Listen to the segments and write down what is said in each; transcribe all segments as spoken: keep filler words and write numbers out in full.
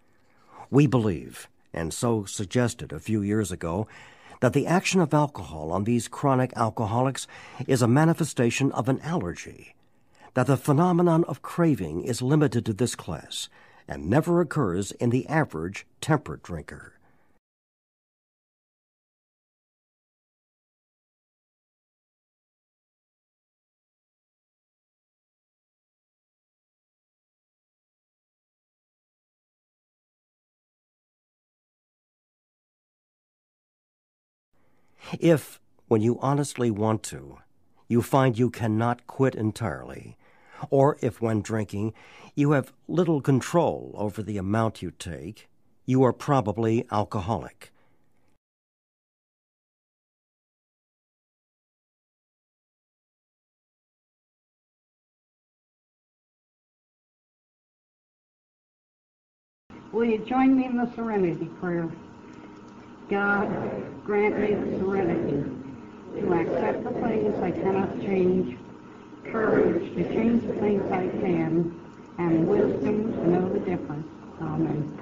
We believe, and so suggested a few years ago, that the action of alcohol on these chronic alcoholics is a manifestation of an allergy, that the phenomenon of craving is limited to this class and never occurs in the average temperate drinker. If, when you honestly want to, you find you cannot quit entirely, or if when drinking you have little control over the amount you take, you are probably alcoholic. Will you join me in the serenity prayer? God, grant me the serenity to accept the things I cannot change, courage to change the things I can, and wisdom to know the difference. Amen.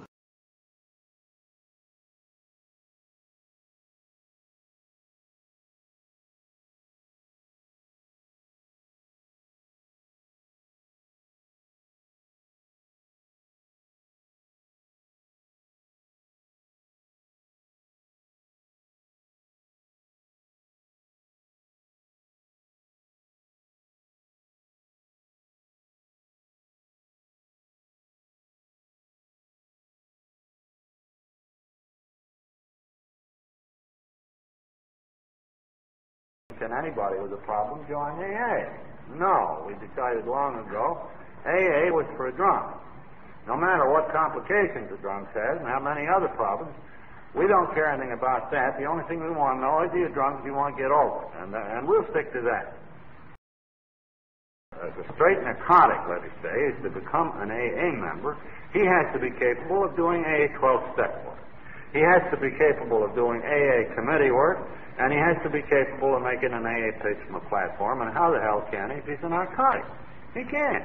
Can anybody with a problem join A A? No, we decided long ago A A was for a drunk. No matter what complications the drunk has and how many other problems, we don't care anything about that. The only thing we want to know is you're drunk if you want to get over it, and, uh, and we'll stick to that. As a straight narcotic, let us say, is to become an A A member, he has to be capable of doing A A twelve-step work. He has to be capable of doing A A committee work, and he has to be capable of making an A A pitch from a platform. And how the hell can he if he's a narcotic? He can't.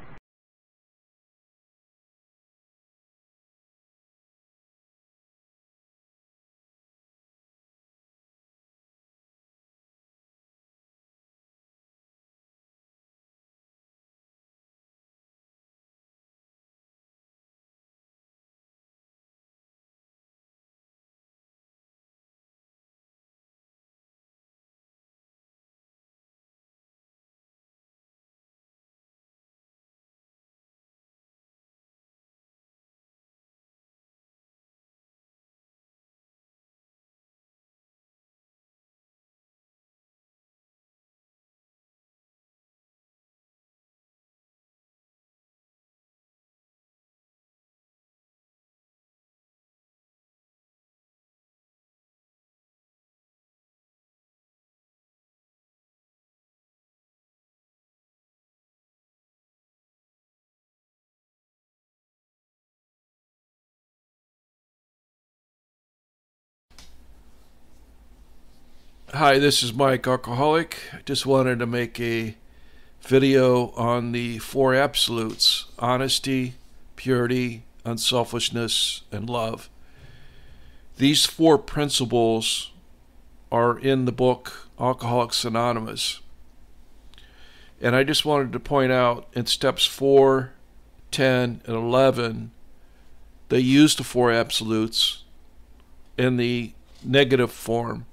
Hi, this is Mike, alcoholic. Just wanted to make a video on the four absolutes: honesty, purity, unselfishness, and love. These four principles are in the book Alcoholics Anonymous. And I just wanted to point out in steps four, ten, and eleven, they use the four absolutes in the negative form.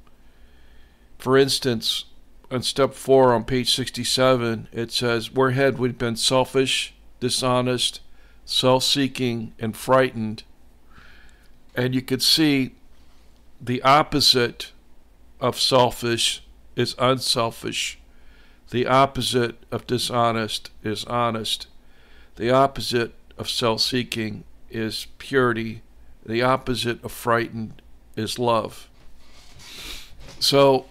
For instance, on step four on page sixty-seven, it says, where had we been selfish, dishonest, self-seeking, and frightened? And you could see the opposite of selfish is unselfish. The opposite of dishonest is honest. The opposite of self-seeking is purity. The opposite of frightened is love. So,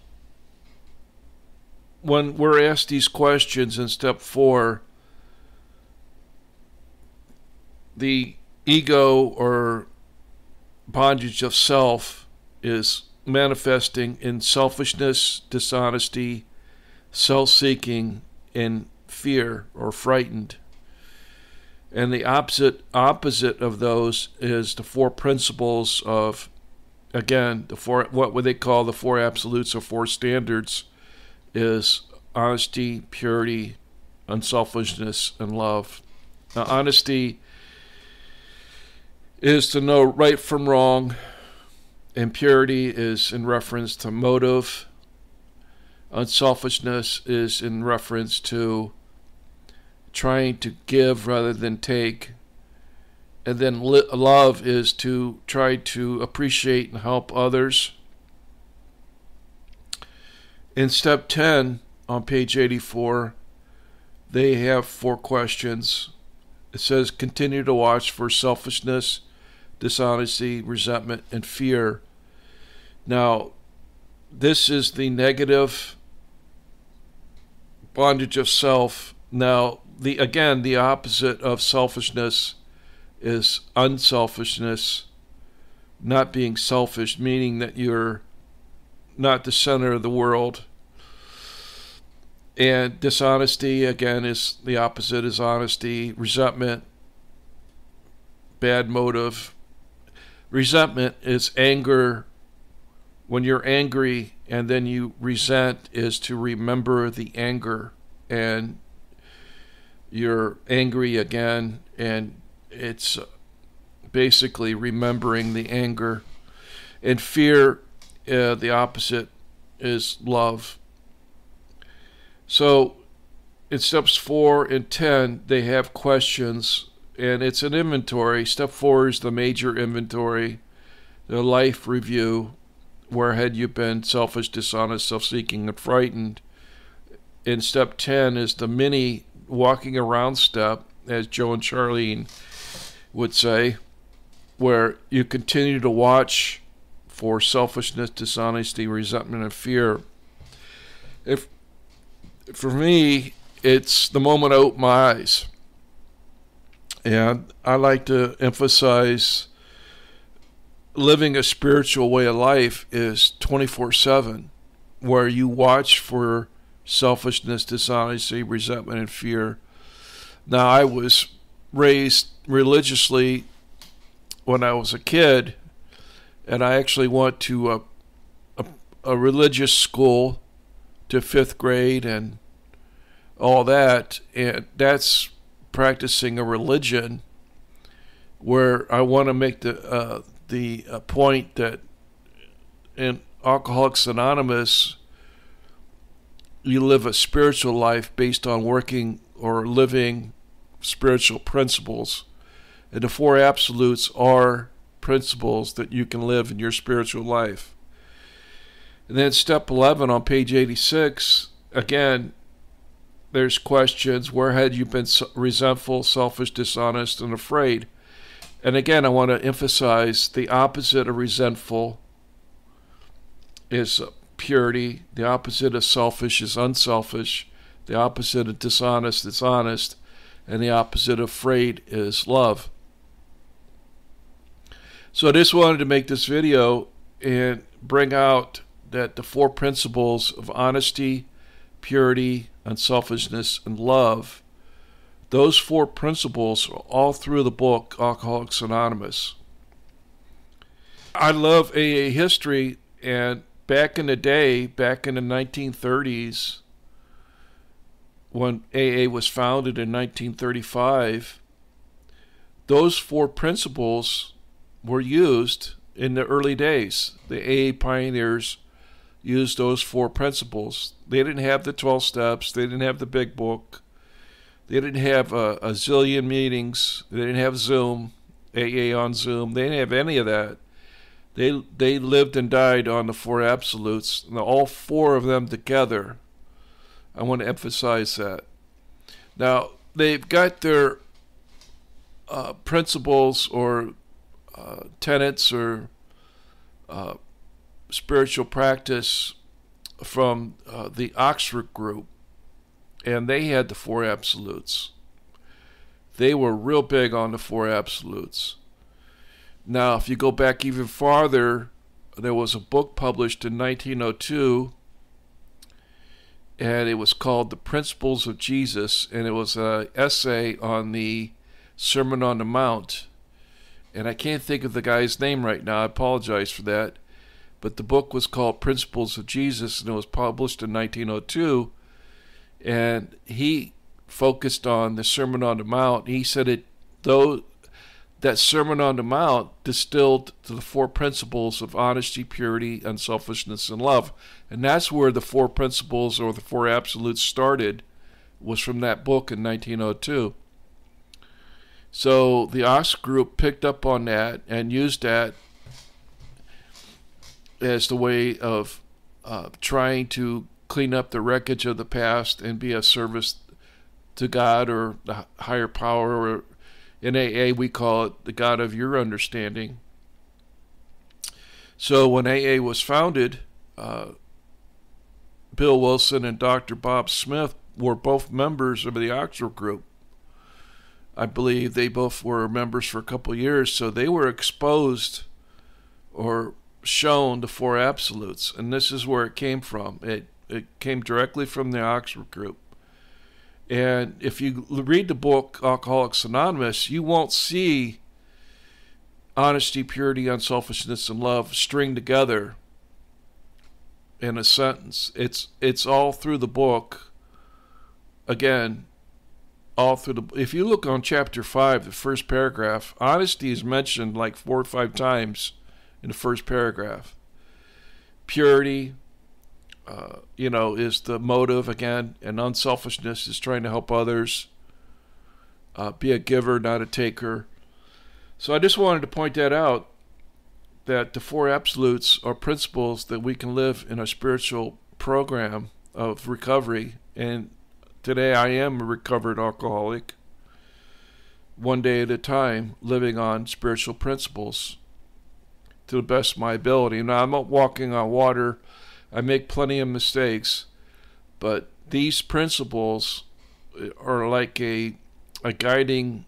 when we're asked these questions in step four, the ego or bondage of self is manifesting in selfishness, dishonesty, self-seeking, and fear or frightened. And the opposite opposite of those is the four principles of, again, the four, what would they call the four absolutes or four standards, is honesty, purity, unselfishness, and love. Now, honesty is to know right from wrong, and purity is in reference to motive. Unselfishness is in reference to trying to give rather than take. And then li- love is to try to appreciate and help others. In step ten, on page eighty-four, they have four questions. It says, continue to watch for selfishness, dishonesty, resentment, and fear. Now, this is the negative bondage of self. Now, the again, the opposite of selfishness is unselfishness, not being selfish, meaning that you're not the center of the world. And dishonesty, again, is the opposite is honesty. Resentment, bad motive. Resentment is anger. When you're angry and then you resent, is to remember the anger, and you're angry again, and it's basically remembering the anger. And fear, uh, the opposite is love. So in steps four and ten, they have questions, and it's an inventory. Step four is the major inventory, the life review. Where had you been selfish, dishonest, self-seeking, and frightened? In step ten is the mini walking around step, as Joe and Charlene would say, where you continue to watch for selfishness, dishonesty, resentment, and fear. If for me, it's the moment I open my eyes. And I like to emphasize living a spiritual way of life is twenty-four seven, where you watch for selfishness, dishonesty, resentment, and fear. Now, I was raised religiously when I was a kid, and I actually went to a, a, a religious school to fifth grade and all that, and that's practicing a religion, where I want to make the uh, the uh, point that in Alcoholics Anonymous, you live a spiritual life based on working or living spiritual principles. And the four absolutes are principles that you can live in your spiritual life. And then step eleven on page eighty-six, again, there's questions. Where had you been resentful, selfish, dishonest, and afraid? And again, I want to emphasize the opposite of resentful is purity. The opposite of selfish is unselfish. The opposite of dishonest is honest. And the opposite of afraid is love. So I just wanted to make this video and bring out that the four principles of honesty, purity, unselfishness, and love, those four principles are all through the book Alcoholics Anonymous. I love A A history, and back in the day, back in the nineteen thirties, when A A was founded in nineteen thirty-five, those four principles were used in the early days. The A A pioneers used those four principles. They didn't have the twelve steps. They didn't have the big book. They didn't have a, a zillion meetings. They didn't have Zoom, A A on Zoom. They didn't have any of that. They they lived and died on the four absolutes. And all four of them together. I want to emphasize that. Now, they've got their uh, principles or uh, tenets or uh, spiritual practice from uh, the Oxford group, and they had the four absolutes. They were real big on the four absolutes. Now, if you go back even farther, there was a book published in nineteen oh two, and it was called The Principles of Jesus, and it was an essay on the Sermon on the Mount. And I can't think of the guy's name right now. I apologize for that. But the book was called Principles of Jesus, and it was published in nineteen oh two. And he focused on the Sermon on the Mount. He said it, though that Sermon on the Mount distilled to the four principles of honesty, purity, unselfishness, and love. And that's where the four principles or the four absolutes started, was from that book in nineteen oh two. So the Ox group picked up on that and used that as the way of uh, trying to clean up the wreckage of the past and be a service to God or the higher power, or in A A we call it the God of your understanding. So when A A was founded, uh, Bill Wilson and Doctor Bob Smith were both members of the Oxford group. I believe they both were members for a couple of years, so they were exposed or shown the four absolutes, and this is where it came from. It it came directly from the Oxford group. And if you read the book Alcoholics Anonymous, you won't see honesty, purity, unselfishness, and love string together in a sentence. It's it's all through the book. Again, all through the. If you look on chapter five, the first paragraph, honesty is mentioned like four or five times in the first paragraph. Purity, uh, you know, is the motive again, and unselfishness is trying to help others. Uh, be a giver, not a taker. So I just wanted to point that out, that the four absolutes are principles that we can live in a spiritual program of recovery. And today I am a recovered alcoholic, one day at a time, living on spiritual principles to the best of my ability. Now, I'm not walking on water. I make plenty of mistakes, but these principles are like a a guiding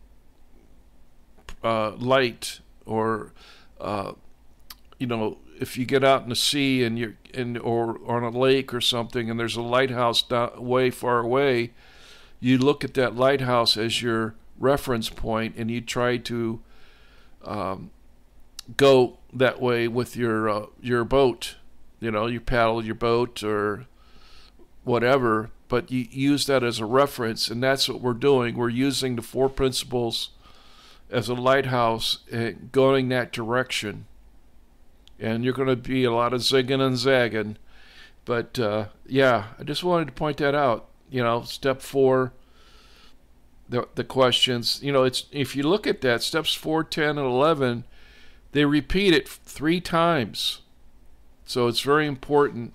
uh, light, or uh, you know, if you get out in the sea and you're in, or, or on a lake or something, and there's a lighthouse down, way far away, you look at that lighthouse as your reference point, and you try to um, go that way with your uh, your boat. You know, you paddle your boat or whatever, but you use that as a reference, and that's what we're doing. We're using the four principles as a lighthouse and going that direction. And you're going to be a lot of zigging and zagging. But, uh, yeah, I just wanted to point that out. You know, step four, the the questions. You know, it's if you look at that, steps four, ten, and eleven, they repeat it three times. So it's very important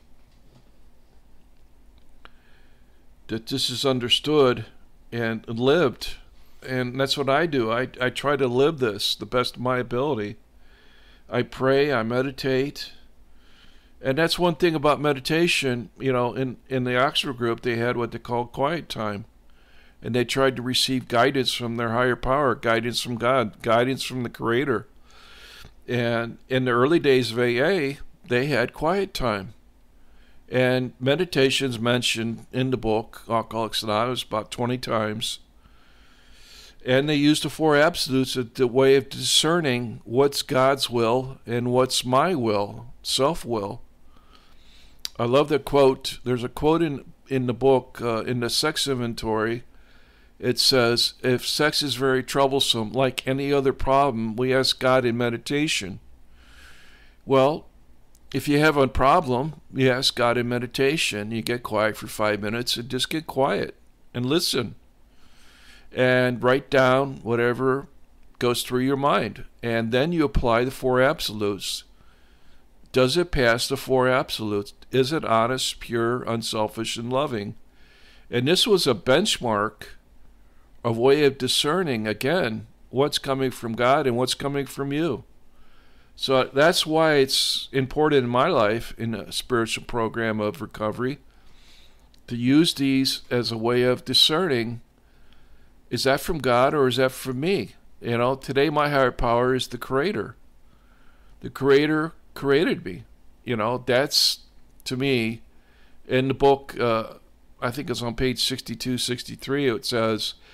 that this is understood and lived. And that's what I do. I, I try to live this the best of my ability. I pray, I meditate. And that's one thing about meditation. You know, in, in the Oxford group, they had what they called quiet time. And they tried to receive guidance from their higher power, guidance from God, guidance from the Creator. And in the early days of A A, they had quiet time. And meditation's mentioned in the book, Alcoholics Anonymous, about twenty times. And they used the four absolutes as the way of discerning what's God's will and what's my will, self-will. I love the quote. There's a quote in, in the book, uh, in the sex inventory. It says, if sex is very troublesome, like any other problem, we ask God in meditation. Well, if you have a problem, you ask God in meditation. You get quiet for five minutes and just get quiet and listen. And write down whatever goes through your mind. And then you apply the four absolutes. Does it pass the four absolutes? Is it honest, pure, unselfish, and loving? And this was a benchmark, a way of discerning, again, what's coming from God and what's coming from you. So that's why it's important in my life, in a spiritual program of recovery, to use these as a way of discerning, is that from God or is that from me? You know, today my higher power is the Creator. The Creator created me. You know, that's, to me, in the book, uh, I think it's on page sixty-two, sixty-three, it says,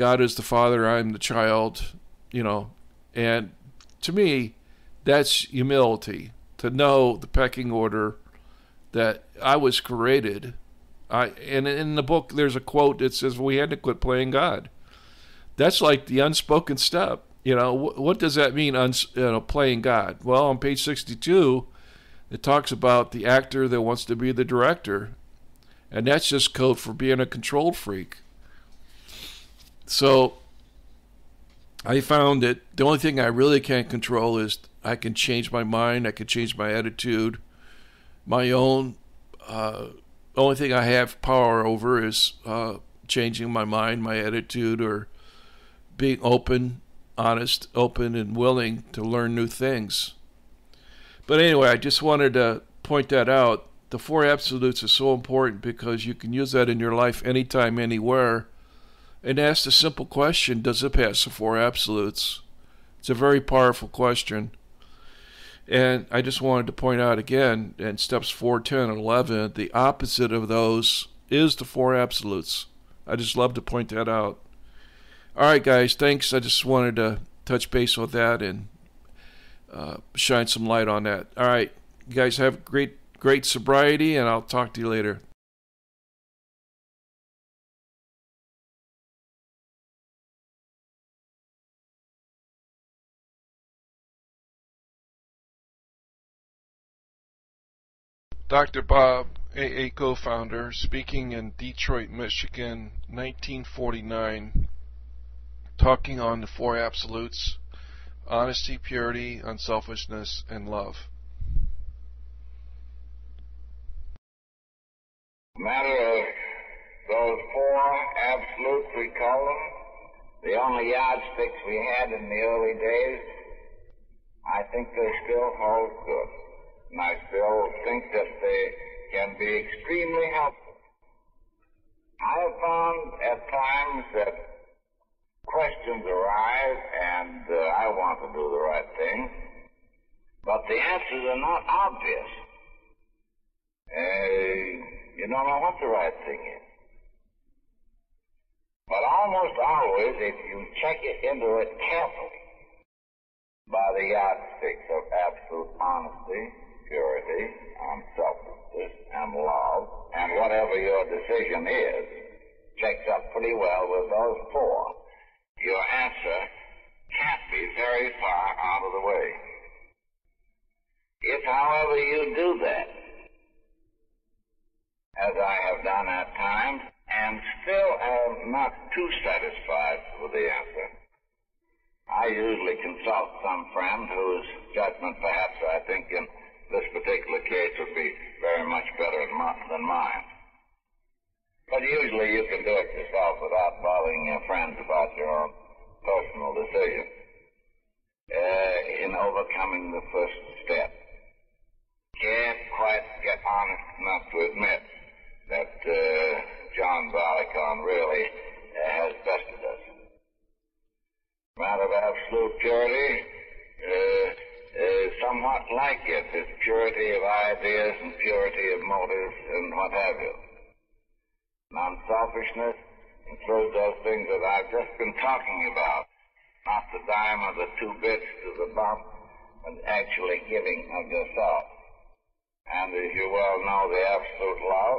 God is the Father, I'm the child, you know. And to me, that's humility, to know the pecking order that I was created. I and in the book there's a quote that says we had to quit playing God. That's like the unspoken step. You know, what, what does that mean, uns, you know, playing God? Well, on page sixty-two, it talks about the actor that wants to be the director. And that's just code for being a control freak. So I found that the only thing I really can't control is I can change my mind, I can change my attitude. My own, uh, only thing I have power over is uh, changing my mind, my attitude, or being open, honest, open, and willing to learn new things. But anyway, I just wanted to point that out. The four absolutes are so important because you can use that in your life anytime, anywhere, and ask the simple question, does it pass the four absolutes? It's a very powerful question. And I just wanted to point out again, in steps four, ten, and eleven, the opposite of those is the four absolutes. I just love to point that out. All right, guys, thanks. I just wanted to touch base with that and uh, shine some light on that. All right, you guys have great, great sobriety, and I'll talk to you later. Doctor Bob, A A co-founder, speaking in Detroit, Michigan, nineteen forty-nine, talking on the four absolutes: honesty, purity, unselfishness, and love. Matter of those four absolutes, we call them, the only yardsticks we had in the early days, I think they still hold good. And I still think that they can be extremely helpful. I have found at times that questions arise and uh, I want to do the right thing, but the answers are not obvious. Uh, you don't know what the right thing is. But almost always, if you check it into it carefully, by the yardsticks of absolute honesty, purity, unselfishness, and love, and whatever your decision is, checks up pretty well with those four, your answer can't be very far out of the way. If, however, you do that, as I have done at times, and still am not too satisfied with the answer, I usually consult some friend whose judgment perhaps I think in this particular case would be very much better than mine. But usually you can do it yourself without bothering your friends about your own personal decision uh, in overcoming the first step. Can't quite get honest enough to admit that uh, John Barleycorn really uh, has bested us. Matter of absolute purity, uh, is somewhat like it. It's purity of ideas and purity of motives and what have you. Non-selfishness includes those things that I've just been talking about. Not the dime or the two bits to the bump, but actually giving of yourself. And as you well know, the absolute love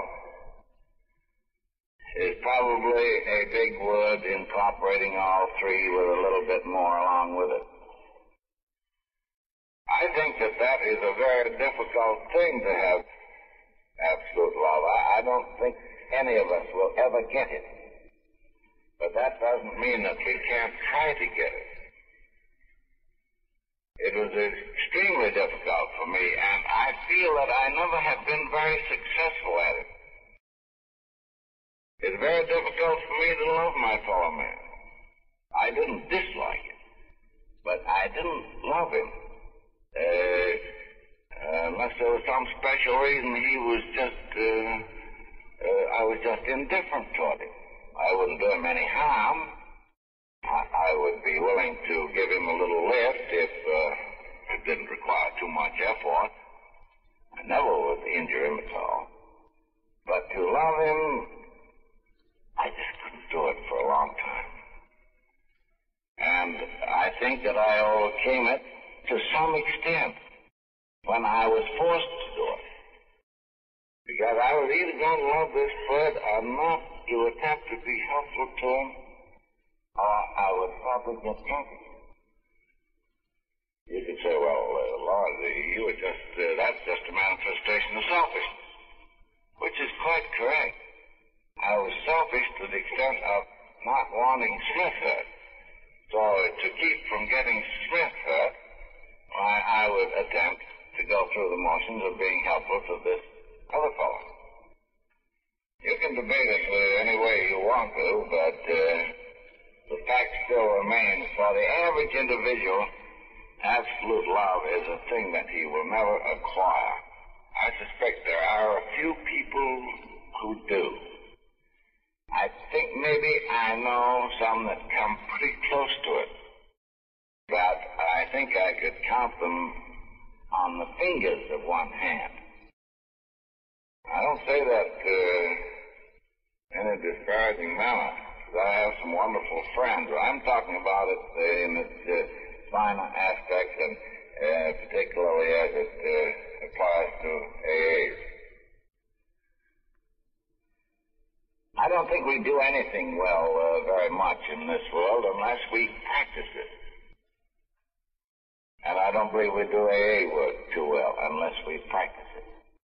is probably a big word incorporating all three with a little bit more along with it. I think that that is a very difficult thing to have absolute love. I, I don't think any of us will ever get it. But that doesn't mean that we can't try to get it. It was extremely difficult for me, and I feel that I never have been very successful at it. It's very difficult for me to love my fellow man. I didn't dislike it, but I didn't love him. Uh, uh, unless there was some special reason he was just, uh, uh, I was just indifferent toward him. I wouldn't do him any harm. I, I would be willing to give him a little lift if uh, it didn't require too much effort. I never would injure him at all. But to love him, I just couldn't do it for a long time. And I think that I overcame it to some extent when I was forced to do it. Because I was either going to love this Fred or not to attempt to be helpful to him, or I would probably get angry. You could say, well, uh, Lord, you were just, uh, that's just a manifestation of selfishness, which is quite correct. I was selfish to the extent of not wanting Smith hurt. So to keep from getting Smith hurt, I, I would attempt to go through the motions of being helpful to this other fellow. You can debate it uh, any way you want to, but uh, the fact still remains, for the average individual, absolute love is a thing that he will never acquire. I suspect there are a few people who do. I think maybe I know some that come pretty close to it, but I think I could count them on the fingers of one hand. I don't say that uh, in a disparaging manner, because I have some wonderful friends. I'm talking about it uh, in its uh, finer aspects, and uh, particularly as it uh, applies to A As. I don't think we do anything well uh, very much in this world unless we practice it. And I don't believe we do A A work too well unless we practice it.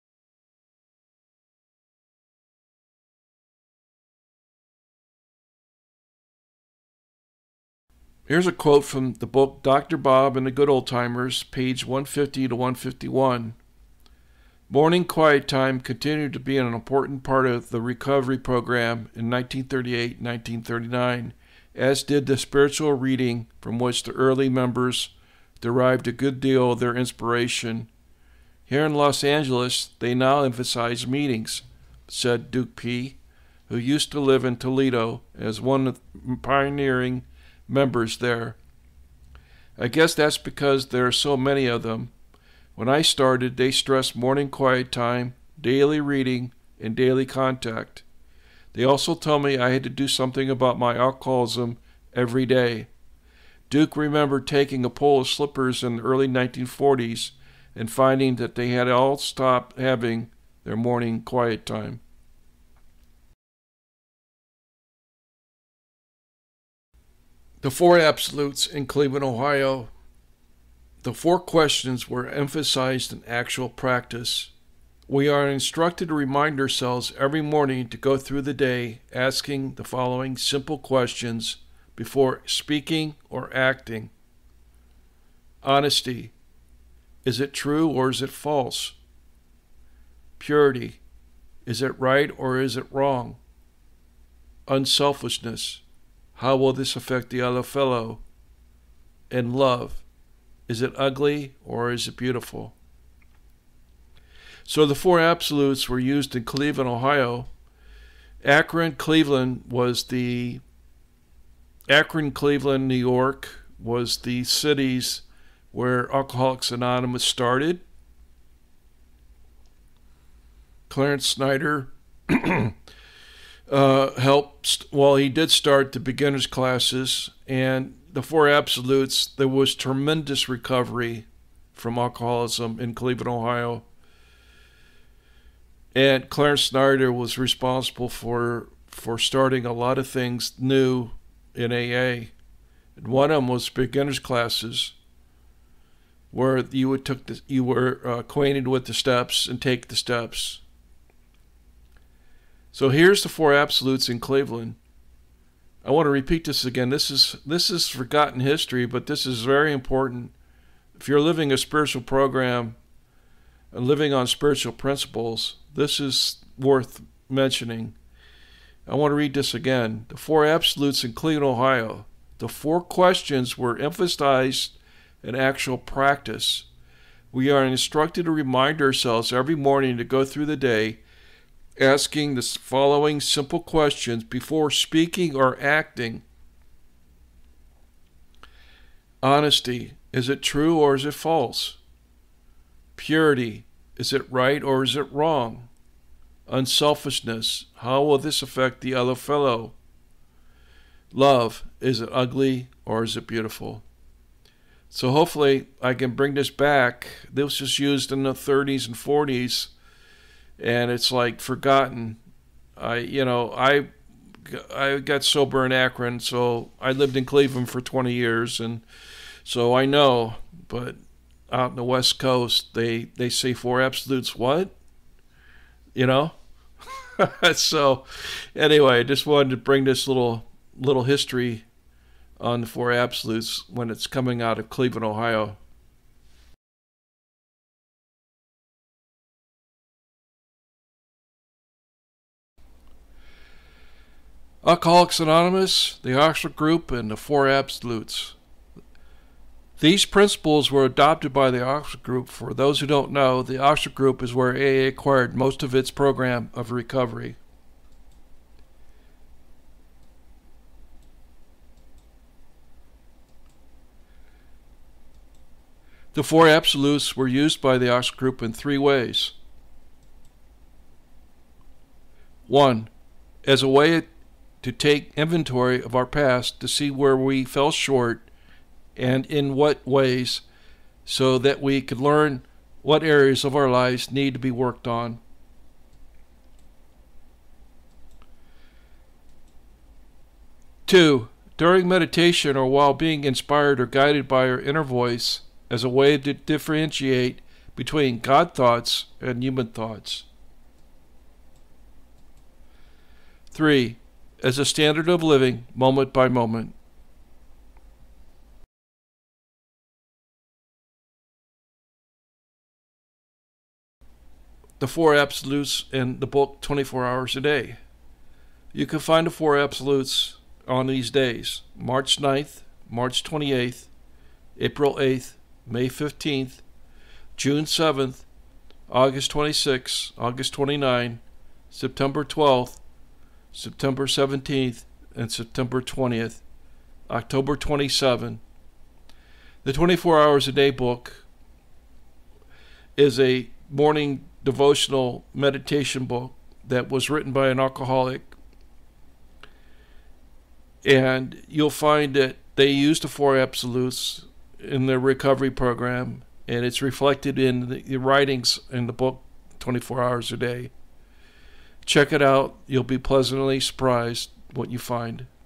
Here's a quote from the book Doctor Bob and the Good Old Timers, page one fifty to one fifty-one. Morning quiet time continued to be an important part of the recovery program in nineteen thirty-eight and nineteen thirty-nine, as did the spiritual reading from which the early members derived a good deal of their inspiration. Here in Los Angeles, they now emphasize meetings, said Duke P., who used to live in Toledo as one of the pioneering members there. I guess that's because there are so many of them. When I started, they stressed morning quiet time, daily reading, and daily contact. They also told me I had to do something about my alcoholism every day. Duke remembered taking a pull of slippers in the early nineteen forties and finding that they had all stopped having their morning quiet time. The Four Absolutes in Cleveland, Ohio. The four questions were emphasized in actual practice. We are instructed to remind ourselves every morning to go through the day asking the following simple questions before speaking or acting. Honesty. Is it true or is it false? Purity. Is it right or is it wrong? Unselfishness. How will this affect the other fellow? And love. Is it ugly or is it beautiful? So the four absolutes were used in Cleveland, Ohio. Akron, Cleveland was the Akron, Cleveland, New York was the cities where Alcoholics Anonymous started. Clarence Snyder uh, helped, well, he did start the beginners classes, and the Four Absolutes, there was tremendous recovery from alcoholism in Cleveland, Ohio. And Clarence Snyder was responsible for for starting a lot of things new in A A. And one of them was beginners classes, where you would took the, you were uh, acquainted with the steps and take the steps. So here's the Four Absolutes in Cleveland. I want to repeat this again. This is this is forgotten history, but this is very important. If you're living a spiritual program and living on spiritual principles, this is worth mentioning. I want to read this again. The Four Absolutes in Cleveland, Ohio. The four questions were emphasized in actual practice. We are instructed to remind ourselves every morning to go through the day asking the following simple questions before speaking or acting. Honesty. Is it true or is it false? Purity. Is it right or is it wrong? Unselfishness. How will this affect the other fellow? love, is it ugly or is it beautiful? So hopefully I can bring this back. This was used in the thirties and forties, and it's like forgotten. I, you know, I, I got sober in Akron, so I lived in Cleveland for twenty years, and so I know. But out in the West Coast, they they say four absolutes. What? You know. So anyway, I just wanted to bring this little little history on the four absolutes when it's coming out of Cleveland, Ohio. Alcoholics Anonymous, the Oxford Group, and the Four Absolutes. These principles were adopted by the Oxford Group. For those who don't know, the Oxford Group is where A A acquired most of its program of recovery. The Four Absolutes were used by the Oxford Group in three ways. One, as a way to take inventory of our past to see where we fell short and in what ways, so that we could learn what areas of our lives need to be worked on. Two, during meditation or while being inspired or guided by our inner voice, as a way to differentiate between God thoughts and human thoughts. Three, as a standard of living moment by moment. The Four Absolutes in the book twenty-four hours a day. You can find the Four Absolutes on these days: March ninth, March twenty-eighth, April eighth, May fifteenth, June seventh, August twenty-sixth, August twenty-ninth, September twelfth, September seventeenth, and September twentieth, October twenty-seventh. The twenty-four hours a day book is a morning devotional meditation book that was written by an alcoholic, and you'll find that they use the Four Absolutes in their recovery program, and it's reflected in the, the writings in the book twenty-four hours a day. Check it out. You'll be pleasantly surprised what you find.